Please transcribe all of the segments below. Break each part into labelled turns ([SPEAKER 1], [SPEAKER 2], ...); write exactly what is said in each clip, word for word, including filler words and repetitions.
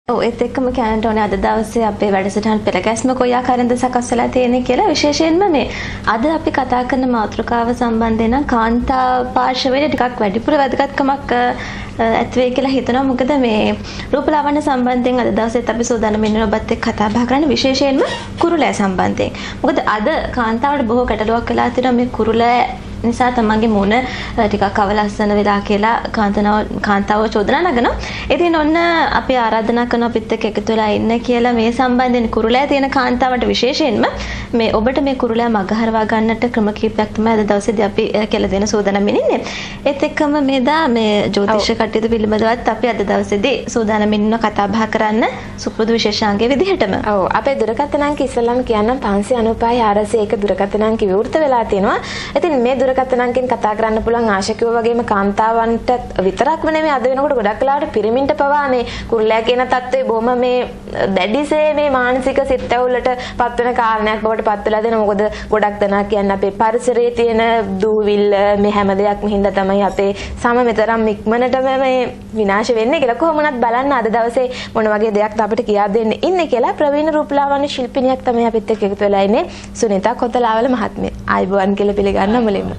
[SPEAKER 1] ඔව් ඒත් එක්කම කියන්නට ඕනේ අද දවසේ අපේ වැඩසටහන් පෙළගැස්ම කොයි ආකාරයෙන්ද සකස් වෙලා තියෙන්නේ කියලා විශේෂයෙන්ම මේ අද අපි කතා කරන මාතෘකාව සම්බන්ධයෙන් නම් කාන්තා පාර්ශවයේ ටිකක් වැඩිපුර වැදගත්කමක් ඇති වෙයි කියලා හිතනවා. මොකද මේ රූපලාවන්‍ය සම්බන්ධයෙන් අද දවසේත් අපි සූදානම් වෙන ඔබත් එක්ක කතා බහ කරන්න විශේෂයෙන්ම කුරුලෑ සම්බන්ධයෙන්. මොකද අද කාන්තාවට බොහෝ ගැටලුවක් වෙලා තියෙනවා මේ කුරුලෑ නිසා තමන්ගේ මුණ ටිකක් අවලස්සන වෙලා කියලා කාන්තාව කාන්තාව චෝදනා නගනවා. ඉතින් ඔන්න අපි ආරාධනා කරන අපිත් එක්ක එකතු වෙලා ඉන්න කියලා මේ සම්බන්ධයෙන් කුරුලෑ තියෙන කාන්තාවට විශේෂයෙන්ම මේ ඔබට මේ කුරුලෑ මගහරවා ගන්නට ක්‍රම කීපයක් තමයි අද දවසේදී අපි කියලා දෙන සූදානම් වෙන්නේ. ඒත් එක්කම මේදා මේ ජ්‍යොතිෂ කටයුතු පිළිබඳවත් අපි අද දවසේදී සූදානම් වෙන්න කතා බහ කරන්න සුපුරුදු විශේෂාංගයේ විදිහටම.
[SPEAKER 2] ඔව් අපේ දුරකථන අංක ඉස්සෙල්ලාම කියන්නම් පන්සිය අනූපහයි ආරසිය එක දුරකථන අංක විවෘත වෙලා තියෙනවා. ඉතින් මේ දුරකථන අංකෙන් කතා කරන්න පුළුවන් ආශිකව වගේම කාන්තාවන්ට විතරක්ම නෙමෙයි අද වෙනකොට ගොඩක් වෙලාවට පිරිමින්ට පවා මේ කුරුලෑ කියන තත්ත්වය බොහොම මේ දැඩිසේ මේ මානසික සිත් ඇවුලට පත් වෙන කාරණයක් බවට පත් වෙලා දෙනවා. මොකද ගොඩක් දෙනා කියන්නේ අපේ පරිසරයේ තියෙන දූවිල්ල මේ හැම දෙයක්ම හින්දා තමයි අපේ සම මෙතරම් ඉක්මනටම මේ විනාශ වෙන්නේ කියලා. කොහොම වුණත් බලන්න අද දවසේ මොන වගේ දෙයක්ද අපිට කියා දෙන්න ඉන්නේ කියලා ප්‍රවීණ රූපලාවන්‍ය ශිල්පිනියක් තමයි අපිත් එක්ක එකතු වෙලා ඉන්නේ සුනිතා කොතලාවල මහත්මිය. ආයිබෝවන් කියලා පිළිගන්න මුලින්ම.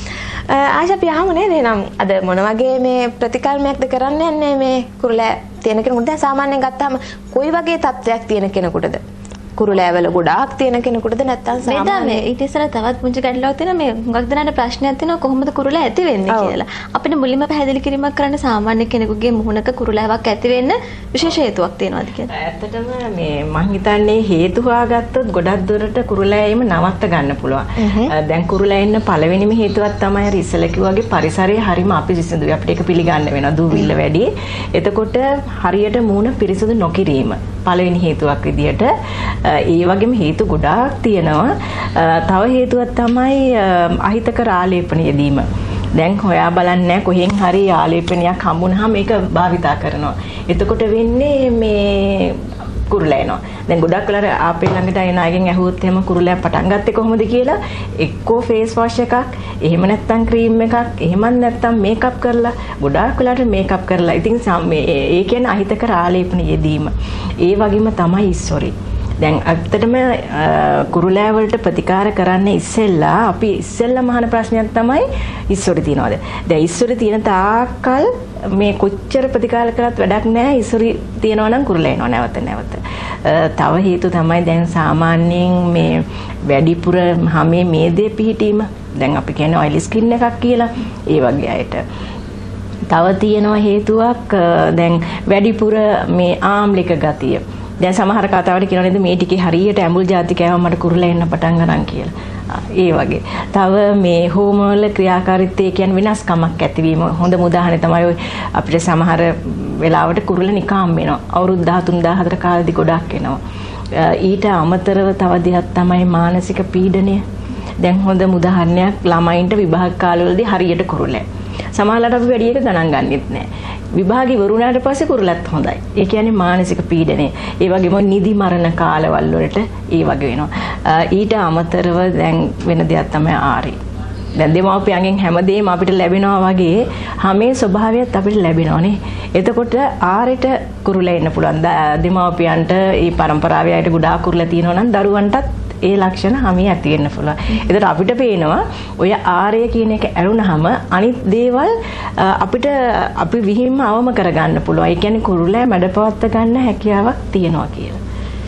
[SPEAKER 2] ආශා අපි අහමු නේද එහෙනම් අද මොන වගේ මේ ප්‍රතිකල්පයක්ද කරන්න යන්නේ මේ කුරුලෑ තියෙන කෙනෙකුට? දැන් සාමාන්‍යයෙන් ගත්තාම කොයි වගේ තත්ත්වයක් තියෙන කෙනෙකුටද? කුරුලෑවල ගොඩාක් තියෙන කෙනෙකුටද නැත්නම්
[SPEAKER 1] සාමාන්‍ය මේ ඊට ඉස්සෙල්ලා තවත් පුංචි ගැටලුවක් තියෙනවා. මේ හුඟක් දෙනාට ප්‍රශ්නයක් තියෙනවා කොහොමද කුරුලෑ ඇති වෙන්නේ කියලා. අපිට මුලින්ම පැහැදිලි කිරීමක් කරන්න සාමාන්‍ය කෙනෙකුගේ මුහුණක කුරුලෑවක් ඇති වෙන්න විශේෂ හේතුවක් තියෙනවද කියලා?
[SPEAKER 3] ඇත්තටම මේ මං හිතන්නේ හේතු හොයාගත්තොත් ගොඩක් දුරට කුරුලෑයම නවත්ත ගන්න පුළුවන්. දැන් කුරුලෑ ඉන්න පළවෙනිම හේතුවක් තමයි අර ඉස්සෙල්ලා කිව්වාගේ පරිසරයේ හරිම අපිරිසිදුයි. අපිට ඒක පිළිගන්න වෙනවා. දූවිල්ල වැඩි. එතකොට හරියට මූණ පිරිසිදු නොකිරීම පළවෙනි හේතුවක් විදියට. ඒ වගේම හේතු ගොඩාක් තියෙනවා. තව හේතුවක් තමයි අහිතකර ආලේපන යෙදීම. දැන් හොයා බලන්නේ කොහෙන් හරි ආලේපනයක් හම්බුනහම මේක භාවිතා කරනවා. එතකොට වෙන්නේ මේ කුරුලෑ එනවා. දැන් ගොඩක් වෙලාවට ආපේ ළඟට එන අයගෙන් ඇහුවොත් එහෙම කුරුලෑ පටන් ගත්තේ කොහොමද කියලා එක්කෝ ෆේස් වොෂ් එකක්, එහෙම නැත්නම් ක්‍රීම් එකක්, එහෙමත් නැත්නම් මේකප් කරලා ගොඩාක් වෙලාවට මේකප් කරලා. ඉතින් ඒ කියන්නේ අහිතකර ආලේපන යෙදීම. ඒ වගේම තමයි ඉස්සොරි. දැන් ඇත්තටම කුරුලෑ වලට ප්‍රතිකාර කරන්න ඉස්සෙල්ලා අපි ඉස්සෙල්ලාම අහන ප්‍රශ්නයක් තමයි ඉස්සොරි තියනවද? දැන් ඉස්සොරි තියෙන තාක්කල් මේ කොච්චර ප්‍රතිකාර කරත් වැඩක් නැහැ. ඉස්සොරි තියනවා නම් කුරුලෑ එනවා නැවත නැවත. තව හේතු තමයි දැන් සාමාන්‍යයෙන් මේ වැඩිපුර හැමේ මේදේ පිහිටීම. දැන් අපි කියන්නේ ඔයිලි ස්කින් එකක් කියලා. ඒ වගේ අයට. තව තියෙනවා හේතුවක් දැන් වැඩිපුර මේ ආම්ලික ගතිය. දැන් සමහර කතාවට කියනවා නේද මේ ටිකේ හරියට ඇඹුල් ಜಾති කෑවම මට කුරුලෑ එන්න පටන් ගන්න කියලා. ඒ වගේ. තව මේ හෝමෝනල් ක්‍රියාකාරීත්වය කියන්නේ වෙනස්කමක් ඇතිවීම. හොඳම උදාහරණය තමයි අපිට සමහර වෙලාවට කුරුල්ල නිකාම් වෙනවා. අවුරුදු දහතුන් දහහතර කාලෙදි ගොඩක් එනවා. ඊට අමතරව තව දෙයක් තමයි මානසික පීඩනය. දැන් හොඳම උදාහරණයක් ළමයින්ට විභාග කාලවලදී හරියට කුරුලෑ. සමහරවිට අපි වැඩි එක ගණන් ගන්නෙත් නැහැ. විභාගي වරුණාට පස්සේ කුරුලත් හොඳයි. ඒ කියන්නේ මානසික පීඩනය. ඒ වගේම නිදි මරණ කාලවල වලට ඒ වගේ වෙනවා. ඊට අමතරව දැන් වෙන දෙයක් තමයි ආරි. දැන් දෙමාපියන්ගෙන් හැමදේම අපිට ලැබෙනවා වගේ හැමේ ස්වභාවයත් අපිට ලැබෙනවානේ. එතකොට ආරෙට කුරුලෑ එන්න පුළුවන්. දෙමාපියන්ට මේ පරම්පරාවේ අයට ගොඩාක් කුරුලෑ තියෙනවා නම් දරුවන්ටත් ඒ ලක්ෂණ හැමේ ඇති වෙන්න පුළුවන්. ඒකට අපිට පේනවා ඔය ආරය කියන එක ඇරුණාම අනිත් දේවල් අපිට අපි විහිම්ම අවම කරගන්න පුළුවන්. ඒ කියන්නේ කුරුලෑ මැඩපවත්ත ගන්න හැකියාවක් තියෙනවා කියලා.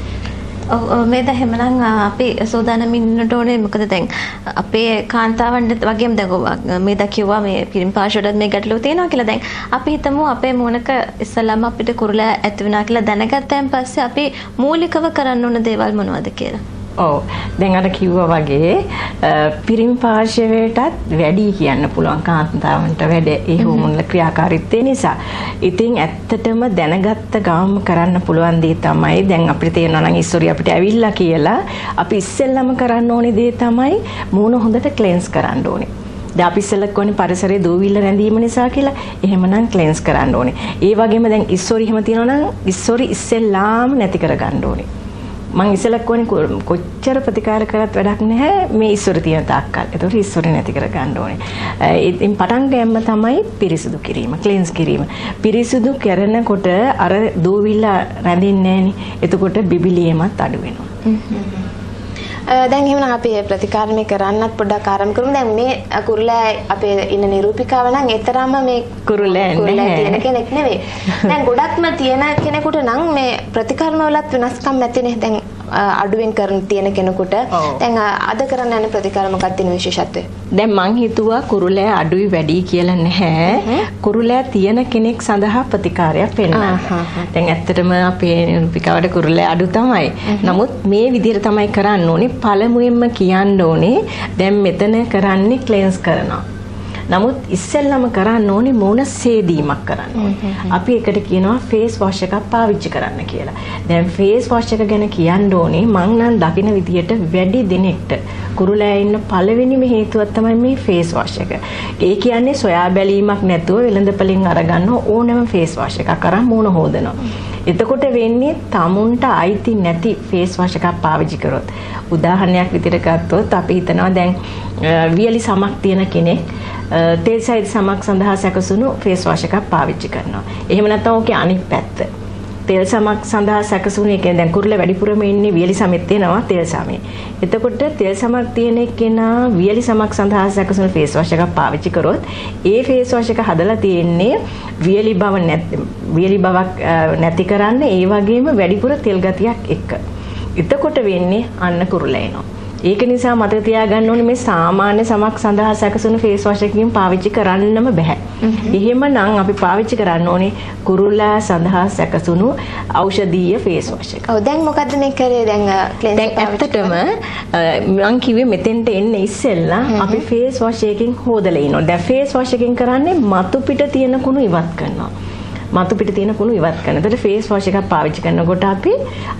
[SPEAKER 1] ඔව් මේ දැහැමනම් අපි සෝදානම් ඉන්නට ඕනේ. මොකද දැන් අපේ කාන්තාවන් වගේම දැන් මේ දා කිව්වා මේ පිරිමි පාර්ශවයටත් මේ ගැටලුව තියෙනවා කියලා. දැන් අපි හිතමු අපේ මොනක ඉස්සල්ලාම අපිට කුරුලෑ ඇති වෙනවා කියලා දැනගත්තන් පස්සේ අපි මූලිකව කරන්න ඕන දේවල් මොනවද කියලා?
[SPEAKER 3] ඔව් දැන් අර කිව්වා වගේ පිරිමි පාර්ශවයටත් වැඩි කියන්න පුළුවන් කාන්තාවන්ට වැඩ ඒ හෝමෝනල් ක්‍රියාකාරීත්වය නිසා. ඉතින් ඇත්තටම දැනගත්ත ගාම කරන්න පුළුවන් දේ තමයි දැන් අපිට තේරෙනවා නම් ඉස්සොරි අපිට ඇවිල්ලා කියලා අපි ඉස්සෙල්ලම කරන්න ඕනේ දේ තමයි මූණ හොඳට ක්ලෙන්ස් කරන්න ඕනේ. දැන් අපි ඉස්සෙල්ලා කොහොනේ පරිසරයේ දූවිල්ල රැඳීම නිසා කියලා එහෙමනම් ක්ලෙන්ස් කරන්න ඕනේ. ඒ වගේම දැන් ඉස්සොරි එහෙම තියෙනවා නම් ඉස්සොරි ඉස්සෙල්ලාම නැති කරගන්න ඕනේ. මං ඉස්සෙල්ලා කියන්නේ කොච්චර ප්‍රතිකාර කරත් වැඩක් නැහැ මේ ඉස්සර තියෙන තාක්කල්. ඒතකොට ඉස්සර නැති කර ගන්න ඕනේ. ඉතින් පටන් ගෑම තමයි පිරිසිදු කිරීම, ක්ලීන්ස් කිරීම. පිරිසිදු කරනකොට අර දූවිල්ල රැඳෙන්නේ නැහෙනි. එතකොට බිබිලියමත් අඩු වෙනවා.
[SPEAKER 2] දැන් එහෙනම් අපි ප්‍රතිකාර මේ කරන්නත් පොඩ්ඩක් ආරම්භ කරමු. දැන් මේ කුරුලෑ අපේ ඉන්න නිරූපිකාව නම් ඒතරම්ම මේ
[SPEAKER 3] කුරුලෑ
[SPEAKER 2] කුරුලෑ තියෙන කෙනෙක් නෙවෙයි. දැන් ගොඩක්ම තියෙන කෙනෙකුට නම් මේ ප්‍රතිකර්ම වලත් වෙනස්කම් නැතිනේ. දැන් අඩුවෙන් කරන තියෙන කෙනෙකුට දැන් අද කරන්න යන ප්‍රතිකාර මොකක්ද තියෙන විශේෂත්වය?
[SPEAKER 3] දැන් මං හිතුවා කුරුලෑ අඩුයි වැඩි කියලා නැහැ. කුරුලෑ තියෙන කෙනෙක් සඳහා ප්‍රතිකාරයක් පෙන්නන්න. දැන් ඇත්තටම අපේ නිරූපිකාවට කුරුලෑ අඩු තමයි. නමුත් මේ විදිහට තමයි කරන්න ඕනේ. පළමුවෙන්ම කියන්න ඕනේ දැන් මෙතන කරන්නේ ක්ලෙන්ස් කරනවා. නමුත් ඉස්සෙල්ලම කරන්න ඕනේ මූණ සේදීමක් කරන්න ඕනේ. අපි එකට කියනවා ෆේස් වොෂ් එකක් පාවිච්චි කරන්න කියලා. දැන් ෆේස් වොෂ් එක ගැන කියන්න ඕනේ මං නම් දකින විදියට වැඩි දිනෙකට කුරුලෑ ඉන්න පළවෙනිම හේතුවක් තමයි මේ ෆේස් වොෂ් එක. ඒ කියන්නේ සොයා බැලීමක් නැතුව වෙළඳපොලින් අරගන්න ඕනම ෆේස් වොෂ් එකක් අරන් මූණ හොදනවා. එතකොට වෙන්නේ tamunට අයිති නැති ෆේස් වොෂ් එකක් පාවිච්චි කරොත්. උදාහරණයක් විදිහට ගත්තොත් අපි හිතනවා දැන් වියලි සමක් තියෙන කෙනෙක් තෙල් සහිත සමක් සඳහා සැකසුණු ෆේස් වොෂ් එකක් පාවිච්චි කරනවා. එහෙම නැත්නම් ඕකේ අනිත් පැත්ත. තෙල් සමක් සඳහා සැකසුණු එක දැන් කුරුල්ල වැඩිපුරම ඉන්නේ වියලි සමෙත් තියෙනවා තෙල් සමේ. එතකොට තෙල් සමක් තියෙන කෙනා වියලි සමක් සඳහා සැකසුණු ෆේස් වොෂ් එකක් පාවිච්චි කරොත් ඒ ෆේස් වොෂ් එක හදලා තියෙන්නේ වියලි බව නැති වියලි බවක් නැති කරන්න ඒ වගේම වැඩිපුර තෙල් ගතියක් එක්ක. එතකොට වෙන්නේ අන්න කුරුල්ල එනවා. ඒක නිසා මතක තියාගන්න ඕනේ මේ සාමාන්‍ය සමක් සඳහා සැකසුණු ෆේස් වොෂ් එකකින් පාවිච්චි කරන්නම බෑ. එහෙමනම් අපි පාවිච්චි කරන්න ඕනේ කුරුල්ලා සඳහා සැකසුණු ඖෂධීය ෆේස් වොෂ් එක.
[SPEAKER 2] ඔව් දැන් මොකද්ද මේ කරේ දැන් ක්ලෙන්ස්
[SPEAKER 3] දැන් ඇත්තටම මම කිව්වේ මෙතෙන්ට එන්න ඉස්සෙල්ලා අපි ෆේස් වොෂ් එකකින් හොදලා ඉන්නවා. දැන් ෆේස් වොෂ් එකකින් කරන්නේ මතු පිට තියෙන කුණු ඉවත් කරනවා. මතු පිට තියෙන කුණු ඉවත් කරන. එතකොට ෆේස් වොෂ් එකක් පාවිච්චි කරනකොට අපි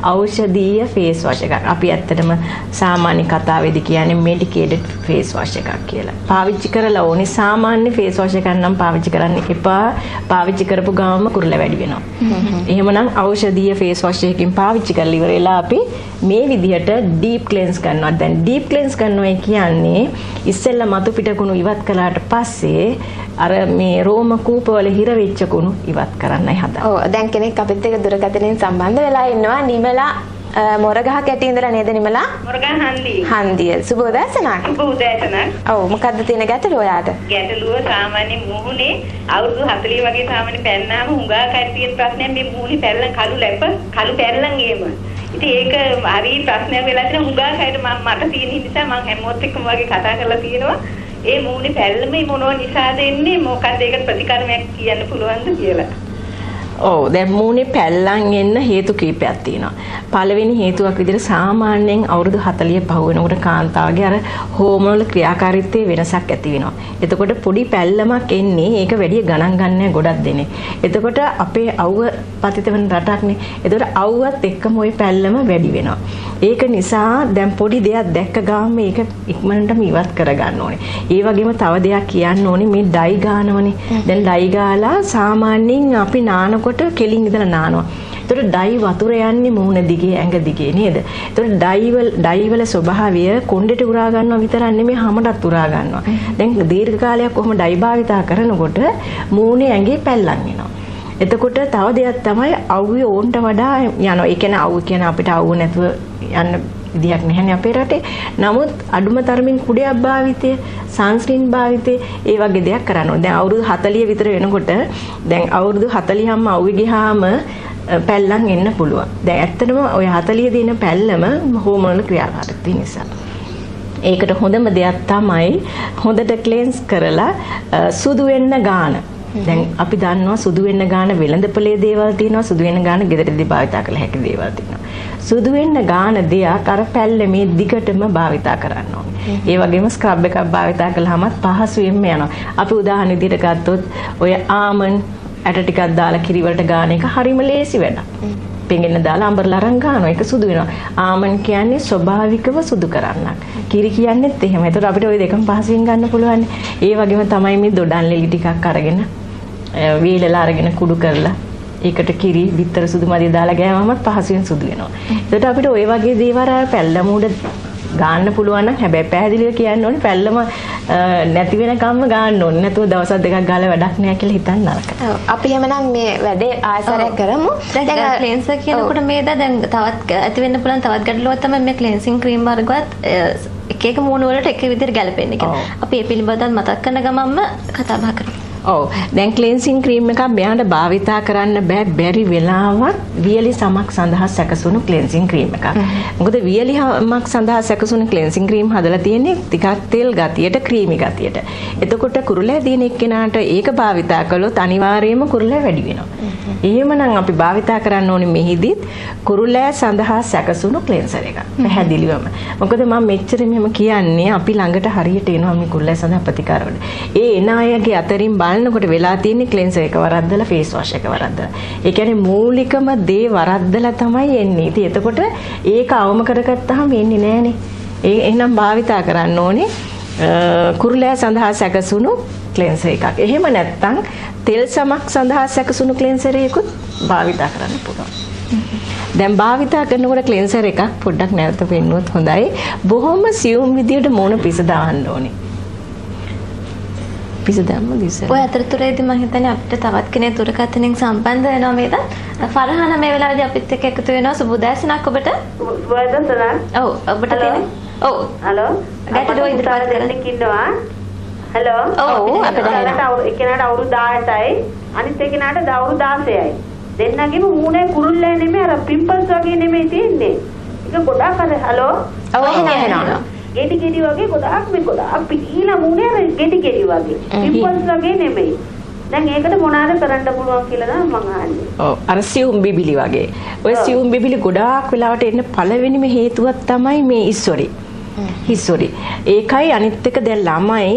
[SPEAKER 3] ඖෂධීය ෆේස් වොෂ් එකක්. අපි ඇත්තටම සාමාන්‍ය කතාවේදී කියන්නේ මෙඩිකේටඩ් ෆේස් වොෂ් එකක් කියලා. පාවිච්චි කරලා ඕනේ සාමාන්‍ය ෆේස් වොෂ් එකක් නම් පාවිච්චි කරන්න එපා. පාවිච්චි කරපු ගාමම කුරුල්ල වැඩි වෙනවා. එහෙමනම් ඖෂධීය ෆේස් වොෂ් එකකින් පාවිච්චි කරලා ඉවරලා අපි මේ විදිහට ඩීප් ක්ලෙන්ස් කරනවා. දැන් ඩීප් ක්ලෙන්ස් කරනවා කියන්නේ ඉස්සෙල්ලා මතු පිට කුණු ඉවත් කළාට පස්සේ අර මේ රෝම කූපවල හිර වෙච්ච කුණු ඉවත් කරන්නයි හදන්නේ.
[SPEAKER 2] ඔව් දැන් කෙනෙක් අපිත් එක්ක දුරකථනයෙන් සම්බන්ධ වෙලා ඉන්නවා නිමලා මොරගහ කැටි ඉඳලා නේද නිමලා?
[SPEAKER 4] මොරගහ හන්දිය.
[SPEAKER 2] හන්දිය. සුබ උදෑසනක්.
[SPEAKER 4] සුබ උදෑසනක්.
[SPEAKER 2] ඔව් මොකද්ද තියෙන ගැටලුව ඔයාට?
[SPEAKER 4] ගැටලුව සාමාන්‍ය මුහුණේ අවුරුදු හතළිහ වගේ සාමාන්‍ය පැන්නාම හුඟා කයි තියෙන ප්‍රශ්නයක් මේ මුහුණේ පැල්ලන් කළු ලැප කළු පැල්ලන් ගේම. ඉතින් ඒක හරි ප්‍රශ්නයක් වෙලා තියෙන හුඟා කයිට මම මට තියෙන නිසා මම හැමෝත් එක්කම වගේ කතා කරලා තියෙනවා. ඒ මුහුණේ පැල්ලම මොනවා නිසාද එන්නේ මොකක්ද ඒකට ප්‍රතිකර්මයක් කියන්න පුළුවන්ද කියලා.
[SPEAKER 3] ඔව් දැන් මූණේ පැල්ලන් එන්න හේතු කීපයක් තියෙනවා. පළවෙනි හේතුවක් විදිහට සාමාන්‍යයෙන් අවුරුදු හතළිහ පහ වෙනකොට කාන්තාවගේ අර හෝමෝනල් ක්‍රියාකාරීත්වයේ වෙනසක් ඇති වෙනවා. එතකොට පොඩි පැල්ලමක් එන්නේ ඒක වැඩි ගණන් ගන්නෑ ගොඩක් දෙනේ. එතකොට අපේ අවුව පතිත වෙන රටක්නේ. එතකොට අවුවත් එක්කම ওই පැල්ලම වැඩි වෙනවා. ඒක නිසා දැන් පොඩි දෙයක් දැක්ක ගාම මේක ඉක්මනටම ඉවත් කරගන්න ඕනේ. ඒ වගේම තව දෙයක් කියන්න ඕනේ මේ ඩයි ගානවනේ. දැන් ඩයි ගාලා සාමාන්‍යයෙන් අපි නානකොට කෙලින් ඉඳලා නානවා. ඒතර ඩයි වතුර යන්නේ මූණ දිගේ ඇඟ දිගේ නේද? ඒතර ඩයි වල ඩයි වල ස්වභාවය කොණ්ඩේට උරා ගන්නවා විතරක් නෙමෙයි හැමඩත් උරා ගන්නවා. දැන් දීර්ඝ කාලයක් කොහොම ඩයි භාවිතා කරනකොට මූණේ ඇඟේ පැල්ලන් එනවා. එතකොට තව දෙයක් තමයි අවුවේ ඕන්ට වඩා යනවා. ඒ කියන්නේ අවුව කියන අපිට අවුව නැතුව යන්න විදියක් නැහැනේ අපේ රටේ. නමුත් අඩුම තරමින් කුඩයක් භාවිතය, සන්ස්ක්‍රීන් භාවිතය ඒ වගේ දෙයක් කරන්න ඕනේ. දැන් අවුරුදු හතළිහ විතර වෙනකොට දැන් අවුරුදු හතළිහම අවුවේ ගියාම පැල්ලන් එන්න පුළුවන්. දැන් ඇත්තටම ඔය හතළිහ දින පැල්ලම හෝමෝනල් ක්‍රියාකාරීත්වය නිසා. ඒකට හොඳම දෙයක් තමයි හොඳට ක්ලෙන්ස් කරලා සුදු වෙන්න ගාන. දැන් අපි දන්නවා සුදු වෙන්න ගාන වෙළඳපොලේ දේවල් තියෙනවා, සුදු වෙන්න ගාන ගෙදරදී භාවිතා කළ හැකි දේවල් තියෙනවා. සුදු වෙන්න ගාන දෙයක් අර පැල්ලමේ දිගටම භාවිතා කරන්න ඕනේ. ඒ වගේම ස්ක්‍රබ් එකක් භාවිතා කළාම පහසුවෙන්ම යනවා. අපි උදාහරණ විදිහට ගත්තොත් ඔය ආමන්ඩ් ඇට ටිකක් දාලා කිරි වලට ගාන එක හරිම ලේසි වැඩක්. පෙඟෙන්න දාලා අඹරලා අරන් ගන්නවා. ඒක සුදු වෙනවා. ආමන්ඩ් කියන්නේ ස්වභාවිකව සුදු කරන්නක්. කිරි කියන්නේත් එහෙම. ඒතකොට අපිට ওই දෙකම පහසුවෙන් ගන්න පුළුවන්. ඒ වගේම තමයි මේ දොඩම් ලෙලි ටිකක් අරගෙන වීලලා අරගෙන කුඩු කරලා ඒකට කිරි බිත්තර සුදු මදිය දාලා ගෑවමත් පහසුවෙන් සුදු වෙනවා. ඒකට අපිට ওই වගේ දේවල් පැල්ලම උඩ ගන්න පුළුවන් නම් හැබැයි පැහැදිලිව කියන්න ඕනේ පැල්ලම නැති වෙනකම්ම ගන්න ඕනේ. නැතුව දවස් දෙකක් ගාලා වැඩක් නැහැ කියලා හිතන්න නරකයි.
[SPEAKER 2] ඔව් අපි එහෙමනම් මේ වැඩේ ආයතරයක් කරමු.
[SPEAKER 1] දැන් ක්ලෙන්සර් කියනකොට මේ දැන් තවත් ඇති වෙන්න පුළුවන් තවත් ගැටලුවක් තමයි මේ ක්ලෙන්සින් ක්‍රීම් වර්ගවත් එක එක මූණ වලට එක විදිහට ගැලපෙන්නේ කියලා. අපි ඒ පිළිබඳව මතක් කරන ගමන්ම කතා බහ කරමු.
[SPEAKER 3] ඔව් දැන් ක්ලෙන්සින් ක්‍රීම් එකක් මෙයාට භාවිතා කරන්න බෑ බැරි වෙලාවක් වියලි සමක් සඳහා සැකසුණු ක්ලෙන්සින් ක්‍රීම් එකක්. මොකද වියලි සමක් සඳහා සැකසුණු ක්ලෙන්සින් ක්‍රීම් හදලා තියෙන්නේ ටිකක් තෙල් ගතියට ක්‍රීමි ගතියට. එතකොට කුරුලෑ දින එක්කෙනාට ඒක භාවිතා කළොත් අනිවාර්යයෙන්ම කුරුලෑ වැඩි වෙනවා. එහෙමනම් අපි භාවිතා කරන්න ඕනේ මෙහිදීත් කුරුලෑ සඳහා සැකසුණු ක්ලෙන්සර් එකක්. පැහැදිලිවම. මොකද මම මෙච්චර මෙහෙම කියන්නේ අපි ළඟට හරියට එනවා මේ කුරුලෑ සඳහා ප්‍රතිකාර වල. ඒ එන අයගේ අතරින් බලනකොට වෙලා තියෙන්නේ ක්ලෙන්සර් එක වරද්දලා ෆේස් වොෂ් එක වරද්දලා. ඒ කියන්නේ මූලිකම දේ වරද්දලා තමයි එන්නේ. ඉතින් එතකොට ඒක අවම කරගත්තාම එන්නේ නෑනේ. ඒ එහෙනම් භාවිතා කරන්න ඕනේ කුරුලෑ සඳහා සැකසුණු ක්ලෙන්සර් එකක්. එහෙම නැත්නම් තෙල් සමක් සඳහා සැකසුණු ක්ලෙන්සර් එකකුත් භාවිතා කරන්න පුළුවන්. දැන් භාවිතා කරනකොට ක්ලෙන්සර් එකක් පොඩ්ඩක් නැවත පෙන්නුවොත් හොඳයි. බොහොම සියුම් විදියට මූණ පිස දාන්න ඕනේ. පිස දැම්ම දිස.
[SPEAKER 1] ඔය අතරතුරේදී මම හිතන්නේ අපිට තවත් කෙනෙක් දුරකථනයෙන් සම්බන්ධ වෙනවා මේක. ෆරහාන මේ වෙලාවේදී අපිත් එක්ක එකතු වෙනවා. සුබෝදෑසනක් ඔබට.
[SPEAKER 4] සුබෝදෑසනක්.
[SPEAKER 1] ඔව් ඔබට තියෙන. ඔව්.
[SPEAKER 4] හලෝ.
[SPEAKER 1] ගැටලුව ඉදිරිපත් කරන්න
[SPEAKER 4] ඉන්නවා. හලෝ.
[SPEAKER 1] ඔව් අපිට
[SPEAKER 4] දැනට එක්කෙනාට අවුරුදු දහඅටයි අනිත් එක්කෙනාට අවුරුදු දාසයයි. දෙන්නගෙම මූණේ කුරුල්ලෑ නෙමෙයි අර පිම්පල්ස් වගේ නෙමෙයි තියෙන්නේ. ඒක ගොඩාක් අර හලෝ.
[SPEAKER 1] ඔව් එහෙනම්.
[SPEAKER 4] ගෙඩි ගෙඩි වගේ ගොඩාක් මේ ගොඩාක් පිටිලා මූණේ අර ගෙඩි ගෙඩි වගේ. පිම්පල්ස් වගේ නෙමෙයි. දැන් ඒකට මොනවාද කරන්න පුළුවන් කියලා නම් මම අහන්නේ.
[SPEAKER 3] ඔව් අර සියුම් බිබිලි වගේ. ඔය සියුම් බිබිලි ගොඩාක් වෙලාවට එන්න පළවෙනිම හේතුවක් තමයි මේ ඉස්සොරි. හිස්සොරි. ඒකයි අනිත් එක දැන් ළමයි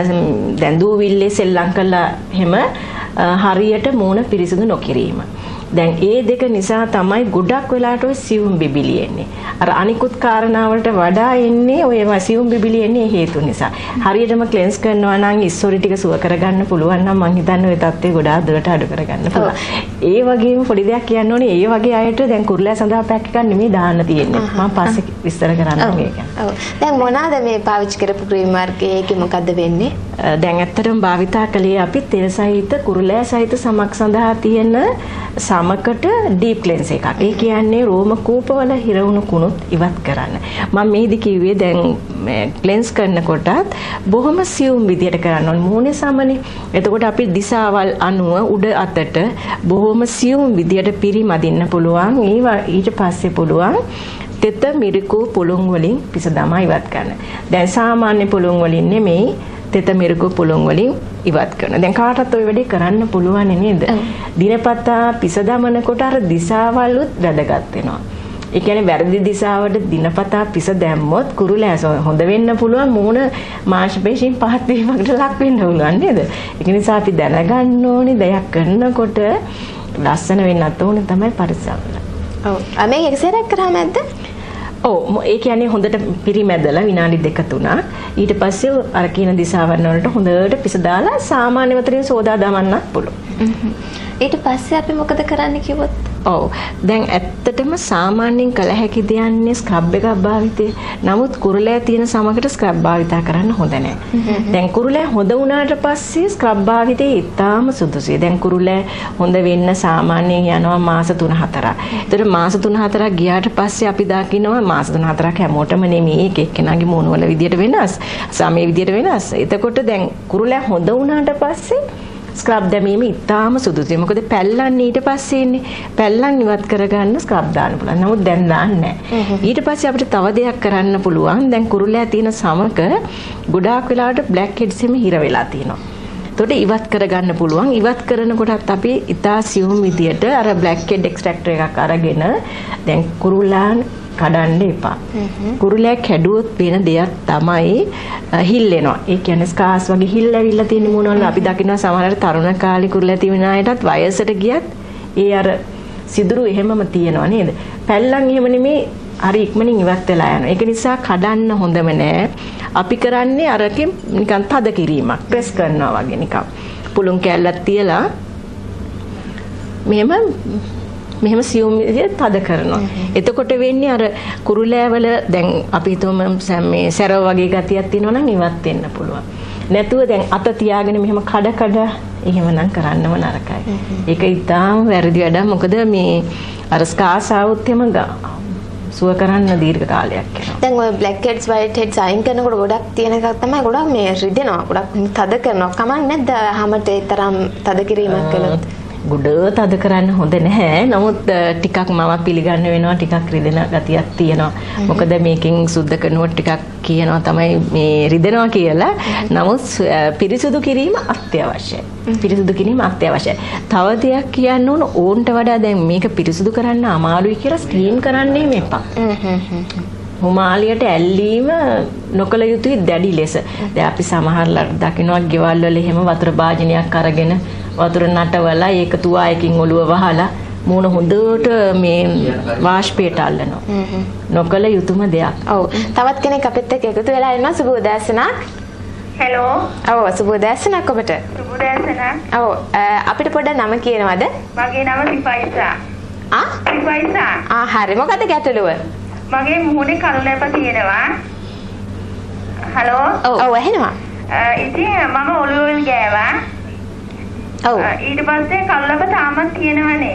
[SPEAKER 3] දැන් දූවිල්ලේ සෙල්ලම් කළා හැම හරියට මූණ පිරිසිදු නොකිරීම. දැන් ඒ දෙක නිසා තමයි ගොඩක් වෙලාට ඔය සියුම් බිබිලි එන්නේ. අර අනිකුත් කාරණාවලට වඩා එන්නේ ඔය සියුම් බිබිලි එන්නේ හේතු නිසා. හරියටම ක්ලෙන්ස් කරනවා නම් ඉස්සොරි ටික සුව කරගන්න පුළුවන් නම් මං හිතන්නේ ඔය තත්ත්වය ගොඩාක් දුරට අඩු කරගන්න පුළුවන්. ඒ වගේම පොඩි දෙයක් කියන්න ඕනේ. ඒ වගේ අයට දැන් කුරුලෑ සඳහා පැක් එකක් නෙමෙයි දාන්න තියෙන්නේ. මම පස්සේ විස්තර කරන්නම් ඒක.
[SPEAKER 2] ඔව්. දැන් මොනවාද මේ පාවිච්චි කරපු ක්‍රීම් වර්ගයේ ඒකේ මොකද්ද වෙන්නේ?
[SPEAKER 3] දැන් ඇත්තටම භාවිතා කළේ අපි තෙල් සහිත කුරුලෑ සහිත සමක් සඳහා තියෙන සමකට ඩීප් ක්ලෙන්ස් එකක්. ඒ කියන්නේ රෝම කූපවල හිරවුණු කුණුත් ඉවත් කරන්න. මම මේදි කිව්වේ දැන් ක්ලෙන්ස් කරනකොටත් බොහොම සියුම් විදියට කරන්න ඕනේ. මූණේ සමනේ. එතකොට අපි දිසාවල් අනුව උඩ අතට බොහොම සියුම් විදියට පිරිමදින්න පුළුවන්. ඒ ඊට පස්සේ පුළුවන් තෙත මිරිකු පුළුන් වලින් පිස දමා ඉවත් කරන්න. දැන් සාමාන්‍ය පුළුන් වලින් නෙමෙයි තෙත මිරිකු පුළුන් වලින් ඉවත් කරන. දැන් කාටත් ওই වැඩේ කරන්න පුළුවන් නේද? දිනපතා පිස දමනකොට අර දිසාවලුත් වැදගත් වෙනවා. ඒ කියන්නේ වැරදි දිසාවට දිනපතා පිස දැම්මොත් කුරුලෑ හොඳ වෙන්න පුළුවන් මූණ මාංශපේශීන් පහත් වීමකට ලක් වෙන්න පුළුවන් නේද? ඒක නිසා අපි දැනගන්න ඕනේ දෙයක් කරනකොට ලස්සන වෙන්නත් ඕනේ තමයි පරිස්සමල.
[SPEAKER 2] ඔව්. අ මේක එක්සරයක් කරාම නැද්ද?
[SPEAKER 3] ඔව් ඒ කියන්නේ හොඳට පිරිමැදලා විනාඩි දෙක තුනක් ඊට පස්සේ අර කියන දිසාවන් වලට හොඳට පිස දාලා සාමාන්‍ය වතුරින් සෝදා දාන්නත් පුළුවන්.
[SPEAKER 1] ඊට පස්සේ අපි මොකද කරන්න කිව්වොත්?
[SPEAKER 3] ඔව් දැන් ඇත්තටම සාමාන්‍යයෙන් කළ හැකි දෙයන්නේ ස්ක්‍රබ් එකක් භාවිතය. නමුත් කුරුලෑ තියෙන සමකට ස්ක්‍රබ් භාවිතා කරන්න හොඳ නැහැ. දැන් කුරුලෑ හොඳ වුණාට පස්සේ ස්ක්‍රබ් භාවිතේ ඉතාම සුදුසුයි. දැන් කුරුලෑ හොඳ වෙන්න සාමාන්‍යයෙන් යනවා මාස තුන හතරක්. ඒතර මාස තුන හතරක් ගියාට පස්සේ අපි දකිනවා මාස තුන හතරක් හැමෝටම නෙමෙයි එක එක්කෙනාගේ මූණ වල විදියට වෙනස්. සමේ විදියට වෙනස්. එතකොට දැන් කුරුලෑ හොඳ වුණාට පස්සේ ස්ක්‍රබ් දැමීම ඉතාම සුදුසුයි. මොකද පැල්ලන් ඊට පස්සේ ඉන්නේ. පැල්ලන් ඉවත් කරගන්න ස්ක්‍රබ් දාන්න පුළුවන්. නමුත් දැන් දාන්නේ නැහැ. ඊට පස්සේ අපිට තව දෙයක් කරන්න පුළුවන්. දැන් කුරුල්ලෑ තියෙන සමක ගොඩාක් වෙලාවට බ්ලැක් හෙඩ්ස් එම හිර වෙලා තියෙනවා. එතකොට ඉවත් කරගන්න පුළුවන්. ඉවත් කරනකොටත් අපි ඉතා සියුම් විදියට අර බ්ලැක් හෙඩ් එක්ස්ට්‍රැක්ටර් එකක් අරගෙන දැන් කුරුල්ලාන් කඩන්න එපා. කුරුලෑ කැඩුවොත් වෙන දෙයක් තමයි හිල්ලෙනවා. ඒ කියන්නේ ස්කාස් වගේ හිල් ඇවිල්ලා තියෙන මොනවද අපි දකිනවා සමහරවිට තරුණ කාලේ කුරුලෑ තිබෙන අයටත් වයසට ගියත් ඒ අර සිදුරු එහෙමම තියෙනවා නේද? පැල්ලන් එහෙම නෙමේ හරි ඉක්මනින් ඉවත් වෙලා යනවා. ඒක නිසා කඩන්න හොඳම නෑ. අපි කරන්නේ අරකින් නිකන් තද කිරීමක් ප්‍රෙස් කරනවා වගේ නිකන්. පුළුන් කැල්ලක් තියලා මෙහෙම මෙහෙම සියුම් විදිහට තද කරනවා. එතකොට වෙන්නේ අර කුරුලෑවල දැන් අපි හිතමු මේ සැරව වගේ ගතියක් තියෙනවා නම් ඉවත් වෙන්න පුළුවන්. නැතුව දැන් අත තියාගෙන මෙහෙම කඩ කඩ එහෙමනම් කරන්නම නරකයි. ඒක ඉතාම වැරදි වැඩක්. මොකද මේ අර ස්කාස් આવුත් එම සුව කරන්න දීර්ඝ කාලයක් යනවා.
[SPEAKER 2] දැන් ඔය black heads white heads අයින් කරනකොට ගොඩක් තියෙන එකක් තමයි ගොඩක් මේ රිදෙනවා. ගොඩක් තද කරනවා. කමක් නැද්ද හැමට ඒ තරම් තද කිරීමක් කළොත්?
[SPEAKER 3] ගොඩ තද කරන්න හොඳ නැහැ. නමුත් ටිකක් මම පිළිගන්න වෙනවා ටිකක් රිදෙන ගතියක් තියෙනවා. මොකද මේකෙන් සුද්ධ කරනකොට ටිකක් කියනවා තමයි මේ රිදෙනවා කියලා. නමුත් පිරිසුදු කිරීම අත්‍යවශ්‍යයි. පිරිසුදු කිරීම අත්‍යවශ්‍යයි. තව දෙයක් කියන්න ඕන ඕන්ට වඩා දැන් මේක පිරිසුදු කරන්න අමාරුයි කියලා ස්ටීම් කරන්නේ මේපා. හුමාලියට ඇල්ලීම නොකළ යුතුයි දැඩි ලෙස. දැන් අපි සමහරලා දකිනවා ගෙවල් වල එහෙම වතුර භාජනයක් අරගෙන වතුර නටවලා ඒක තුවායකින් ඔලුව වහලා මූණ හොඳට මේ වාෂ්පයට අල්ලනවා. නොකළ යුතුම දෙයක්.
[SPEAKER 2] ඔව්. තවත් කෙනෙක් අපිත් එක්ක එකතු වෙලා ඉන්නවා. සුබ උදෑසනක්.
[SPEAKER 4] හෙලෝ.
[SPEAKER 2] ඔව් සුබ උදෑසනක් ඔබට.
[SPEAKER 4] සුබ උදෑසනක්.
[SPEAKER 2] ඔව් අපිට පොඩ්ඩක් නම කියනවද?
[SPEAKER 4] මගේ නම සිෆයිසා.
[SPEAKER 2] ආ?
[SPEAKER 4] සිෆයිසා.
[SPEAKER 2] ආ හරි. මොකද ගැටලුව?
[SPEAKER 4] මගේ මුහුණේ කළු ලැබ තියෙනවා. හලෝ.
[SPEAKER 2] ඔව් ඇහෙනවා.
[SPEAKER 4] ඉතින් මම ඔලුවෙන් ගෑවා.
[SPEAKER 2] ඔව්.
[SPEAKER 4] ඊට පස්සේ කළු ලැබ තාමත් තියෙනවනේ.